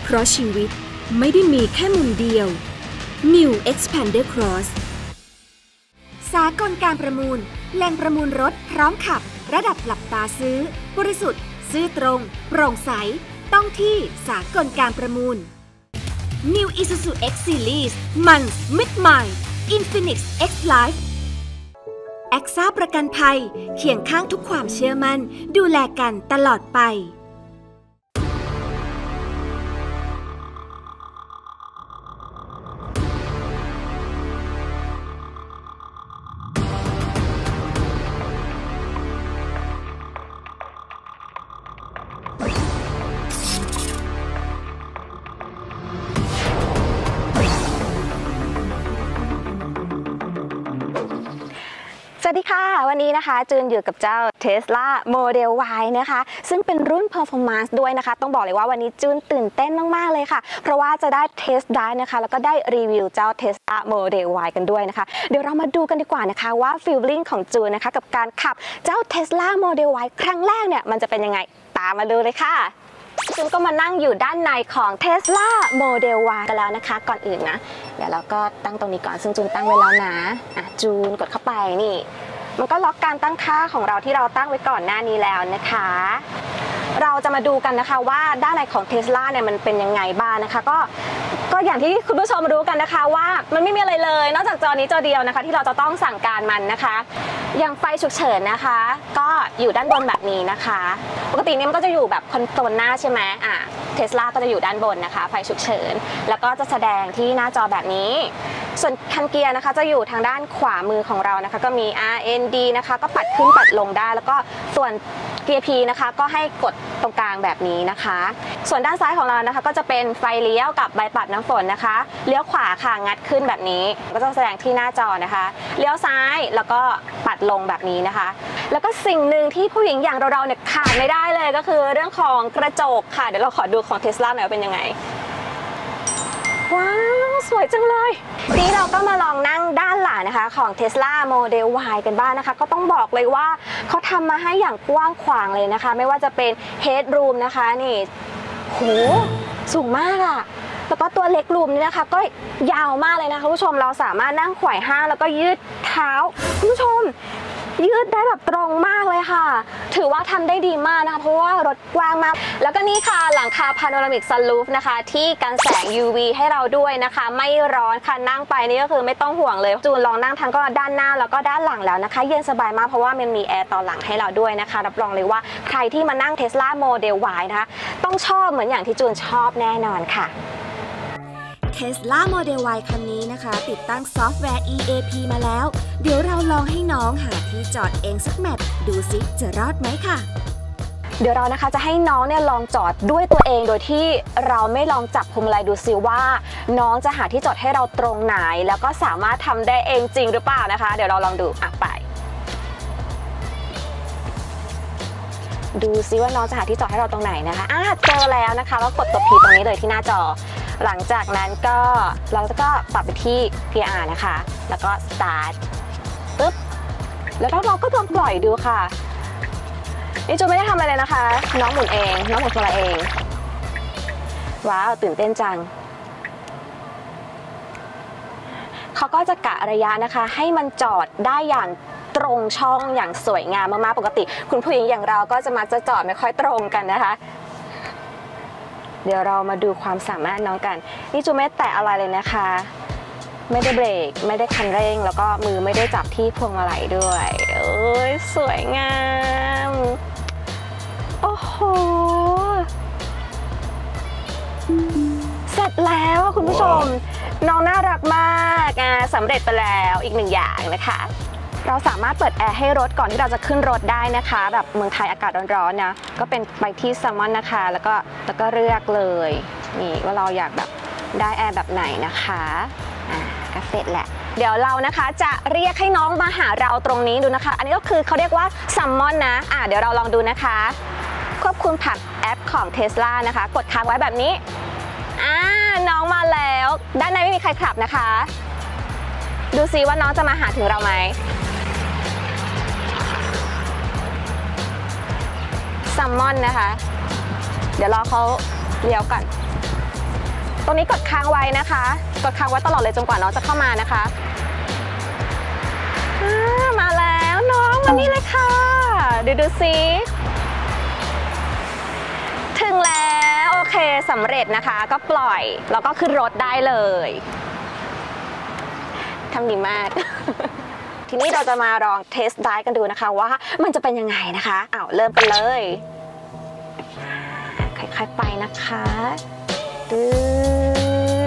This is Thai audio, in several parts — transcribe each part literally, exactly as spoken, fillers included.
เพราะชีวิตไม่ได้มีแค่มุมเดียว New Xpander Cross สากลการประมูลแหล่งประมูลรถพร้อมขับระดับหลับตาซื้อบริสุทธิ์ซื่อตรงโปร่งใสต้องที่สากลการประมูล New Isuzu X Series มันมิดใหม่ Infinix X Life แอคซ่าประกันภัยเคียงข้างทุกความเชื่อมั่นดูแลกันตลอดไปสวัสดีค่ะวันนี้นะคะจูนอยู่กับเจ้า Tesla Model Y นะคะซึ่งเป็นรุ่น Performance ด้วยนะคะต้องบอกเลยว่าวันนี้จูนตื่นเต้นมากๆเลยค่ะเพราะว่าจะได้ Test Drive นะคะแล้วก็ได้รีวิวเจ้า Tesla Model Y กันด้วยนะคะเดี๋ยวเรามาดูกันดีกว่านะคะว่า Feeling ของจูนนะคะกับการขับเจ้า Tesla Model Y ครั้งแรกเนี่ยมันจะเป็นยังไงตามมาดูเลยค่ะจูนก็มานั่งอยู่ด้านในของ Tesla Model Y กันแล้วนะคะก่อนอื่นนะเดี๋ยวเราก็ตั้งตรงนี้ก่อนซึ่งจูนตั้งไว้แล้วนะอ่ะจูนกดเข้าไปนี่มันก็ล็อกการตั้งค่าของเราที่เราตั้งไว้ก่อนหน้านี้แล้วนะคะเราจะมาดูกันนะคะว่าด้านในของ Tesla เนี่ยมันเป็นยังไงบ้างนะคะก็ก็อย่างที่คุณผู้ชมรู้กันนะคะว่ามันไม่มีอะไรเลยนอกจากจอนี้จอเดียวนะคะที่เราจะต้องสั่งการมันนะคะอย่างไฟฉุกเฉินนะคะก็อยู่ด้านบนแบบนี้นะคะปกติเนี่ยมันก็จะอยู่แบบคอนโซลหน้าใช่ไหมอ่ะ Tesla ก็จะอยู่ด้านบนนะคะไฟฉุกเฉินแล้วก็จะแสดงที่หน้าจอแบบนี้ส่วนคันเกียร์นะคะจะอยู่ทางด้านขวามือของเรานะคะก็มี อาร์ เอ็น ดี นะคะก็ปัดขึ้นปัดลงได้แล้วก็ส่วนเกียร์ P นะคะก็ให้กดตรงกลางแบบนี้นะคะส่วนด้านซ้ายของเรานะคะก็จะเป็นไฟเลี้ยวกับใบปัดน้ำฝนนะคะเลี้ยวขวาค่ะงัดขึ้นแบบนี้ก็จะแสดงที่หน้าจอนะคะเลี้ยวซ้ายแล้วก็ปัดลงแบบนี้นะคะแล้วก็สิ่งหนึ่งที่ผู้หญิงอย่างเราๆเนี่ยขาดไม่ได้เลยก็คือเรื่องของกระจกค่ะเดี๋ยวเราขอดูของ Tesla หน่อยว่าเป็นยังไงว้าวสวยจังเลยนี้เราก็มาลองนั่งด้านหลังนะคะของ Tesla Model Y กันบ้างนะคะก็ต้องบอกเลยว่าเขาทำมาให้อย่างกว้างขวางเลยนะคะไม่ว่าจะเป็น Headroom นะคะนี่โหสูงมากอะแล้วก็ตัวเล็กรูมนี่นะคะก็ยาวมากเลยนะคะคุณผู้ชมเราสามารถนั่งไขว่ห้างแล้วก็ยืดเท้าคุณผู้ชมยืดได้แบบตรงมากเลยค่ะถือว่าทำได้ดีมากนะคะเพราะว่ารถกว้างมากแล้วก็นี่ค่ะหลังคาพาโนรามิกซันรูฟนะคะที่กันแสง ยู วี ให้เราด้วยนะคะไม่ร้อนค่ะนั่งไปนี่ก็คือไม่ต้องห่วงเลยจูนลองนั่งทั้งก็ด้านหน้าแล้วก็ด้านหลังแล้วนะคะเย็นสบายมากเพราะว่ามันมีแอร์ต่อหลังให้เราด้วยนะคะรับรองเลยว่าใครที่มานั่ง Tesla Model Y นะคะต้องชอบเหมือนอย่างที่จูนชอบแน่นอนค่ะ Tesla Model Y คันนี้นะคะติดตั้งซอฟต์แวร์ อี เอ พี มาแล้วเดี๋ยวเราลองให้น้องหาที่จอดเองสักแมตช์ดูซิจะรอดไหมค่ะเดี๋ยวเรานะคะจะให้น้องเนี่ยลองจอดด้วยตัวเองโดยที่เราไม่ลองจับพวงมาลัยดูซิว่าน้องจะหาที่จอดให้เราตรงไหนแล้วก็สามารถทำได้เองจริงหรือเปล่านะคะเดี๋ยวเราลองดูอ่ะไปดูซิว่าน้องจะหาที่จอดให้เราตรงไหนนะคะอ่ะเจอแล้วนะคะก็กดตัว P ตรงนี้เลยที่หน้าจอหลังจากนั้นก็เราก็ปรับไปที่ พี อาร์ นะคะแล้วก็ start ปึ๊บแล้วเราก็ลองปล่อยดูค่ะนี่จูไม่ได้ทำอะไรเลยนะคะน้องหมุนเองน้องหมุนตัวเองว้าวตื่นเต้นจังเขาก็จะกะระยะนะคะให้มันจอดได้อย่างตรงช่องอย่างสวยงามมากๆปกติคุณผู้หญิงอย่างเราก็จะมักจะจอดไม่ค่อยตรงกันนะคะเดี๋ยวเรามาดูความสามารถน้องกันนี่จูไม่แตะอะไรเลยนะคะไม่ได้เบรกไม่ได้คันเร่งแล้วก็มือไม่ได้จับที่พวงมาลัยด้วยเอ้ยสวยงามโอ้โหเสร็จแล้วคุณผู้ชมน้องน่ารักมากอ่ะสำเร็จไปแล้วอีกหนึ่งอย่างนะคะเราสามารถเปิดแอร์ให้รถก่อนที่เราจะขึ้นรถได้นะคะแบบเมืองไทยอากาศร้อนๆนะก็เป็นไปที่ซัมมอนนะคะแล้วก็แล้วก็เลือกเลยนี่ว่าเราอยากแบบได้แอร์แบบไหนนะคะอ่ะก็เสร็จแหละเดี๋ยวเรานะคะจะเรียกให้น้องมาหาเราตรงนี้ดูนะคะอันนี้ก็คือเขาเรียกว่าซัมมอนนะอ่ะเดี๋ยวเราลองดูนะคะควบคุมผ่านแอปของ Tesla นะคะกดค้างไว้แบบนี้อ่าน้องมาแล้วด้านในไม่มีใครขับนะคะดูซิว่าน้องจะมาหาถึงเราไหมซัมมอนนะคะเดี๋ยวรอเขาเลี้ยวก่อนตรงนี้กดค้างไว้นะคะกดค้างไว้ตลอดเลยจนกว่าน้องจะเข้ามานะคะมาแล้วน้องมานี่เลยค่ะดูดูซิถึงแล้วโอเคสำเร็จนะคะก็ปล่อยแล้วก็ขึ้นรถได้เลยทำดีมาก ทีนี้เราจะมาลองเทสไดฟ์กันดูนะคะว่ามันจะเป็นยังไงนะคะอ้าวเริ่มกันเลยค่อยๆไปนะคะดื้อ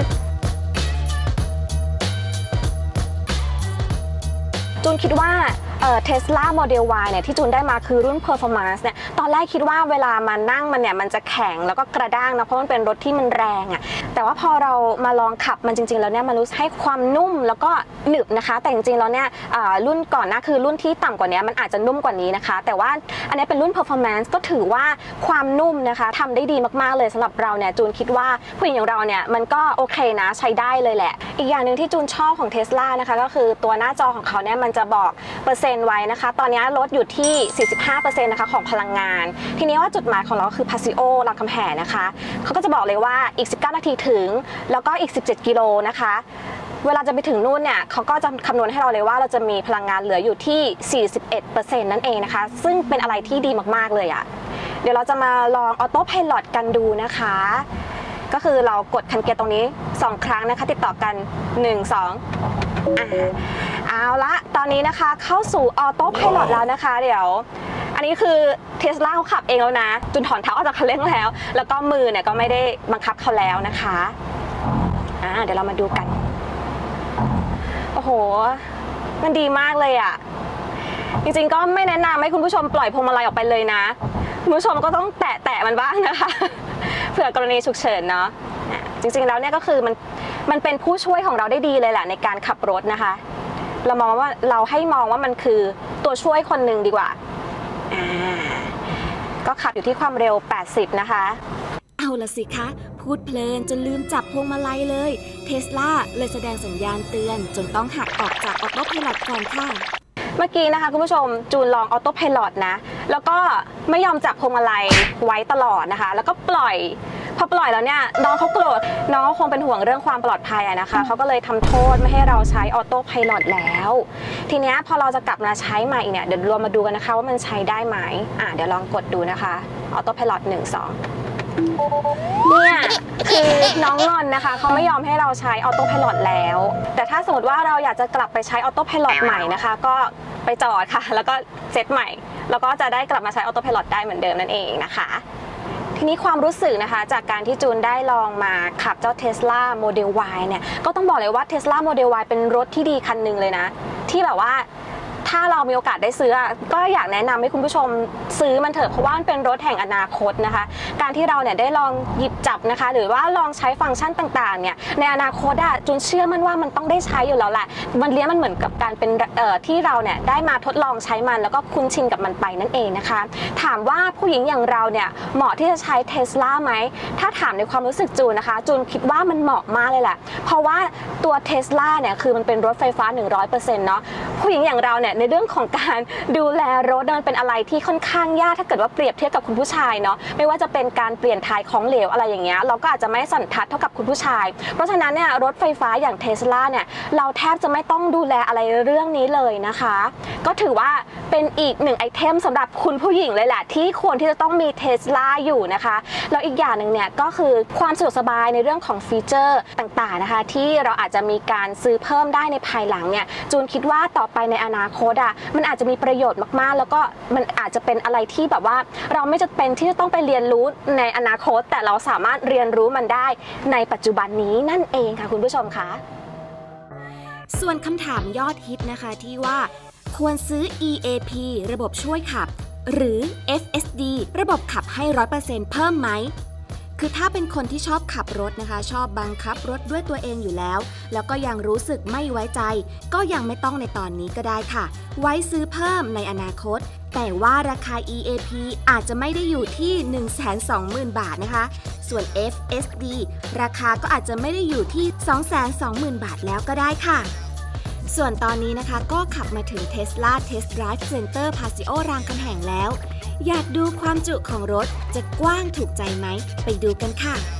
จูนคิดว่าเอ่อ Tesla Model Y เนี่ยที่จูนได้มาคือรุ่น Performance เนี่ยตอนแรกคิดว่าเวลามานั่งมันเนี่ยมันจะแข็งแล้วก็กระด้างนะเพราะมันเป็นรถที่มันแรงอะ่ะแต่ว่าพอเรามาลองขับมันจริงๆแล้วเนี่ยมันรู้สึกให้ความนุ่มแล้วก็หนึบนะคะแต่จริงๆแล้วเนี่ยรุ่นก่อนหน้าคือรุ่นที่ต่ำกว่านี้มันอาจจะนุ่มกว่านี้นะคะแต่ว่าอันนี้เป็นรุ่น Performance ก็ถือว่าความนุ่มนะคะทำได้ดีมากๆเลยสำหรับเราเนี่ยจูนคิดว่าผู้หญิงอย่างเราเนี่ยมันก็โอเคนะใช้ได้เลยแหละอีกอย่างหนึ่งที่จูนชอบของ Tesla นะคะก็คือตัวหน้าจอของเขาเนี่ยมันจะบอกเปอร์เซ็นต์ไว้นะคะตอนนี้ลดอยู่ที่ สี่สิบห้าเปอร์เซ็นต์ นะคะของพลังงานทีนี้ว่าจุดหมายของเราคือ Paseo รามคำแหงนะคะเขาก็จะบอกเลยว่าอีกสิบเก้านาทีถึงแล้วก็อีกสิบเจ็ดกิโลนะคะเวลาจะไปถึงนู่นเนี่ยเขาก็จะคำนวณให้เราเลยว่าเราจะมีพลังงานเหลืออยู่ที่ สี่สิบเอ็ดเปอร์เซ็นต์ นั่นเองนะคะซึ่งเป็นอะไรที่ดีมากๆเลยอะ่ะเดี๋ยวเราจะมาลองออโต้ไพลอตกันดูนะคะก็คือเรากดคันเกียร์ตรงนี้สองครั้งนะคะติดต่อกันหนึ่ง สองอ่าเอาละตอนนี้นะคะเข้าสู่ออโต้ไพลอตแล้วนะคะเดี๋ยวอันนี้คือเทสลาเขาขับเองแล้วนะจนถอนเท้าออกจากคันเร่งแล้วแล้วก็มือเนี่ยก็ไม่ได้บังคับเขาแล้วนะคะอ่าเดี๋ยวเรามาดูกันโอ้โหมันดีมากเลยอ่ะจริงๆก็ไม่แนะนำให้คุณผู้ชมปล่อยพวงมาลัยออกไปเลยนะคุณผู้ชมก็ต้องแตะแตะมันบ้างนะคะเผื่อกรณีฉุกเฉินเนาะจริงๆแล้วเนี่ยก็คือมันมันเป็นผู้ช่วยของเราได้ดีเลยแหละในการขับรถนะคะเรามองว่าเราให้มองว่ามันคือตัวช่วยคนหนึ่งดีกว่าอ่าก็ขับอยู่ที่ความเร็วแปดสิบนะคะเอาละสิคะพูดเพลินจนลืมจับพวงมาลัยเลยเทสลาเลยแสดงสัญญาณเตือนจนต้องหักออกจากออโต้ไพลอตก่อนค่ะเมื่อกี้นะคะคุณผู้ชมจูนลองออโต้ไพลอตนะแล้วก็ไม่ยอมจับพวงมาลัยไว้ตลอดนะคะแล้วก็ปล่อยพอปล่อยแล้วเนี่ยน้องเขาโกรธน้องคงเป็นห่วงเรื่องความปลอดภัยนะคะเขาก็เลยทำโทษไม่ให้เราใช้ออโต้ไพลอตแล้วทีนี้พอเราจะกลับมาใช้ใหม่เนี่ยเดี๋ยวเรามาดูกันนะคะว่ามันใช้ได้ไหมอ่ะเดี๋ยวลองกดดูนะคะออโต้ไพลอตหนึ่ง สองเนี่ยคือน้องงอนนะคะเขาไม่ยอมให้เราใช้ออโต้ไพลอตแล้วแต่ถ้าสมมติว่าเราอยากจะกลับไปใช้ออโต้ไพลอตใหม่นะคะก็ไปจอดค่ะแล้วก็เซตใหม่แล้วก็จะได้กลับมาใช้ออโต้ไพลอตได้เหมือนเดิมนั่นเองนะคะทีนี้ความรู้สึกนะคะจากการที่จูนได้ลองมาขับเจ้า Tesla Model Y เนี่ยก็ต้องบอกเลยว่า Tesla Model Y เป็นรถที่ดีคันหนึ่งเลยนะที่แบบว่าถ้าเรามีโอกาสได้ซื้อก็อยากแนะนำให้คุณผู้ชมซื้อมันเถอะเพราะว่ามันเป็นรถแห่งอนาคตนะคะการที่เราเนี่ยได้ลองหยิบจับนะคะหรือว่าลองใช้ฟังก์ชันต่างๆเนี่ยในอนาคตอะจูนเชื่อมันว่ามันต้องได้ใช้อยู่แล้วแหละมันเลี้ยงมันเหมือนกับการเป็นเอ่อที่เราเนี่ยได้มาทดลองใช้มันแล้วก็คุ้นชินกับมันไปนั่นเองนะคะถามว่าผู้หญิงอย่างเราเนี่ยเหมาะที่จะใช้ Tesla ไหมถ้าถามในความรู้สึกจูนนะคะจูนคิดว่ามันเหมาะมากเลยแหละเพราะว่าตัว Tesla เนี่ยคือมันเป็นรถไฟฟ้า หนึ่งร้อยเปอร์เซ็นต์ เนาะผู้หญิงอย่างเราเนี่ยในเรื่องของการดูแลรถมันเป็นอะไรที่ค่อนข้างยากถ้าเกิดว่าเปรียบเทียบกับคุณผู้ชายเนาะไม่ว่าจะเป็นการเปลี่ยนถ่ายของเหลวอะไรอย่างเงี้ยเราก็อาจจะไม่สันทัดเท่ากับคุณผู้ชายเพราะฉะนั้นเนี่ยรถไฟฟ้าอย่าง Tesla เนี่ยเราแทบจะไม่ต้องดูแลอะไรเรื่องนี้เลยนะคะก็ถือว่าเป็นอีกหนึ่งไอเทมสำหรับคุณผู้หญิงเลยแหละที่ควรที่จะต้องมี Tesla อยู่นะคะแล้วอีกอย่างหนึ่งเนี่ยก็คือความสะดวกสบายในเรื่องของฟีเจอร์ต่างๆนะคะที่เราอาจจะมีการซื้อเพิ่มได้ในภายหลังเนี่ยจูนคิดว่าต่อไปในอนาคตอ่ะมันอาจจะมีประโยชน์มากๆแล้วก็มันอาจจะเป็นอะไรที่แบบว่าเราไม่จำเป็นที่จะต้องไปเรียนรู้ในอนาคตแต่เราสามารถเรียนรู้มันได้ในปัจจุบันนี้นั่นเองค่ะคุณผู้ชมคะส่วนคำถามยอดฮิตนะคะที่ว่าควรซื้อ อี เอ พี ระบบช่วยขับหรือ เอฟ เอส ดี ระบบขับให้ ร้อยเปอร์เซ็นต์ เพิ่มไหมคือถ้าเป็นคนที่ชอบขับรถนะคะชอบบังคับรถด้วยตัวเองอยู่แล้วแล้วก็ยังรู้สึกไม่ไว้ใจก็ยังไม่ต้องในตอนนี้ก็ได้ค่ะไว้ซื้อเพิ่มในอนาคตแต่ว่าราคา อี เอ พี อาจจะไม่ได้อยู่ที่ หนึ่งแสนสองหมื่น บาทนะคะส่วน เอฟ เอส ดี ราคาก็อาจจะไม่ได้อยู่ที่ สองแสนสองหมื่น บาทแล้วก็ได้ค่ะส่วนตอนนี้นะคะก็ขับมาถึง Tesla Test Drive Center Paseo รามคำแหงแล้วอยากดูความจุของรถจะกว้างถูกใจไหมไปดูกันค่ะ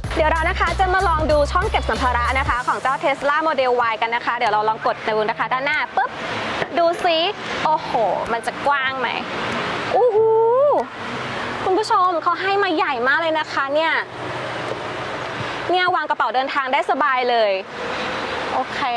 เดี๋ยวเรานะคะจะมาลองดูช่องเก็บสัมภาระนะคะของเจ้า Tesla Model Y กันนะคะเดี๋ยวเราลองกดดูนะคะด้านหน้าปุ๊บดูซิโอ้โหมันจะกว้างไหมอู้หูคุณผู้ชมเขาให้มาใหญ่มากเลยนะคะเนี่ยเนี่ยวางกระเป๋าเดินทางได้สบายเลยโอเค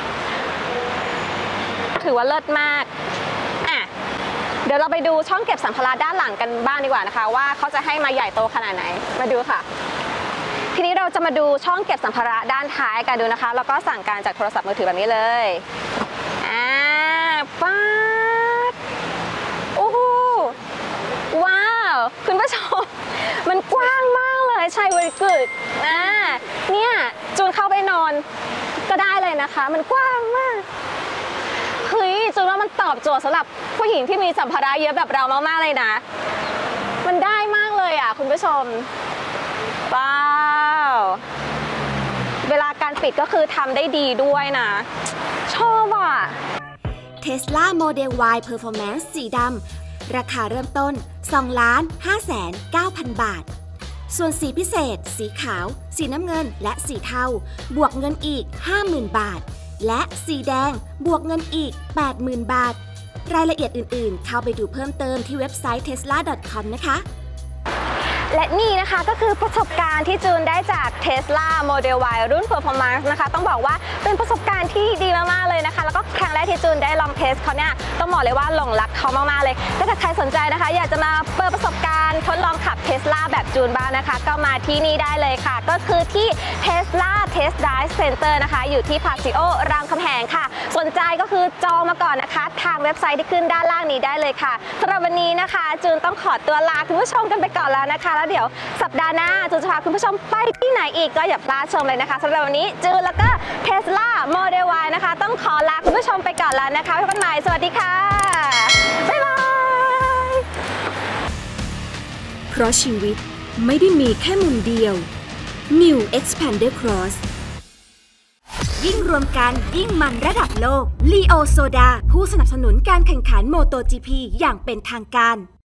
ถือว่าเลิศมากอ่ะเดี๋ยวเราไปดูช่องเก็บสัมภาระด้านหลังกันบ้างดีกว่านะคะว่าเขาจะให้มาใหญ่โตขนาดไหนมาดูค่ะทีนี้เราจะมาดูช่องเก็บสัมภาระด้านท้ายกันดูนะคะแล้วก็สั่งการจากโทรศัพท์มือถือแบบนี้เลยอ่าป๊าดโอ้โหว้าวคุณผู้ชมมันกว้างมากเลยใช่เวรี่กูดอ่าเนี่ยจูนเข้าไปนอนก็ได้เลยนะคะมันกว้างมากเฮ้ยจูนว่ามันตอบโจทย์สำหรับผู้หญิงที่มีสัมภาระเยอะแบบเรามากๆเลยนะมันได้มากเลยอ่ะคุณผู้ชมว้าวเวลาการปิดก็คือทำได้ดีด้วยนะชอบอ่ะ Tesla Model Y Performance สีดำราคาเริ่มต้น สองล้านห้าแสนเก้าพัน บาทส่วนสีพิเศษสีขาวสีน้ำเงินและสีเทาบวกเงินอีก ห้าหมื่น บาทและสีแดงบวกเงินอีก แปดหมื่น บาทรายละเอียดอื่นๆเข้าไปดูเพิ่มเติมที่เว็บไซต์ เทสลา ดอท คอม นะคะและนี่นะคะก็คือประสบการณ์ที่จูนได้จาก Tesla Model Y รุ่น Performance นะคะต้องบอกว่าเป็นประสบการณ์ที่ดีมากๆเลยนะคะแล้วก็ครั้งแรกที่จูนได้ลองเทสเขาเนี่ยต้องบอกเลยว่าหลงรักเขามากๆเลยถ้าเกิดใครสนใจนะคะอยากจะมาเปิดประสบการณ์ทดลองขับ Tesla แบบจูนบ้างนะคะก็มาที่นี่ได้เลยค่ะก็คือที่ Tesla Test Drive Center นะคะอยู่ที่ Paseo รามคำแหงค่ะสนใจก็คือจองมาก่อนนะคะทางเว็บไซต์ที่ขึ้นด้านล่างนี้ได้เลยค่ะสำหรับวันนี้นะคะจูนต้องขอตัวลาคุณผู้ชมกันไปก่อนแล้วนะคะแล้วเดี๋ยวสัปดาห์หน้าจูนจะพาคุณผู้ชมไปที่ไหนอีกก็อย่าพลาดชมเลยนะคะสำหรับวันนี้จูนแล้วก็ Tesla Model Y นะคะต้องขอลาคุณผู้ชมไปก่อนแล้วนะคะพบกันใหม่สวัสดีค่ะบ๊ายบายเพราะชีวิตไม่ได้มีแค่มุมเดียว New Xpander Cross ยิ่งรวมกันยิ่งมันระดับโลก Leo Soda ผู้สนับสนุนการแข่งขัน MotoGP อย่างเป็นทางการ